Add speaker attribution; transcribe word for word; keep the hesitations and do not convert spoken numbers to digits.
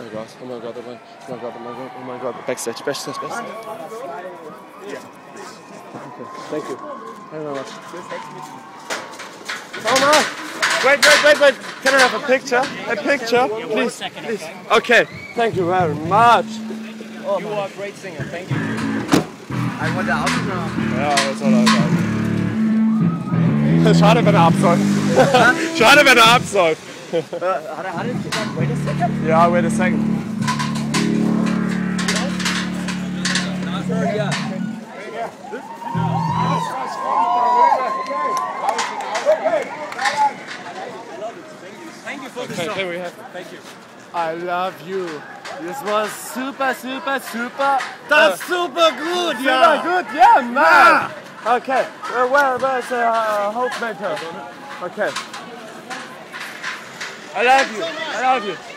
Speaker 1: my god, oh my god, oh my, oh my god, oh my god, oh my god. Backstage, backstage, backstage. Okay, thank you. Thank you very much. Oh no! Wait, wait, wait, wait. Can I have a picture? A picture? Please, please. Okay, thank you very much.
Speaker 2: Oh, you are a great singer, thank you. I want the Autogramm.
Speaker 1: Ja, das soll er sagen. Schade, wenn er absäuft. Schade, wenn er absäuft.
Speaker 2: Hat er hat jetzt gesagt, wait a second?
Speaker 1: Ja, wait a second.
Speaker 2: Ja. Thank you for the song.
Speaker 1: Here we have.
Speaker 2: Thank you.
Speaker 1: I love you.
Speaker 2: Das war super, super, super. Das ist super gut,
Speaker 1: Super
Speaker 2: ja.
Speaker 1: good, yeah, man. Okay, uh, where, where's the uh, hope maker? Okay. I love you. I love you.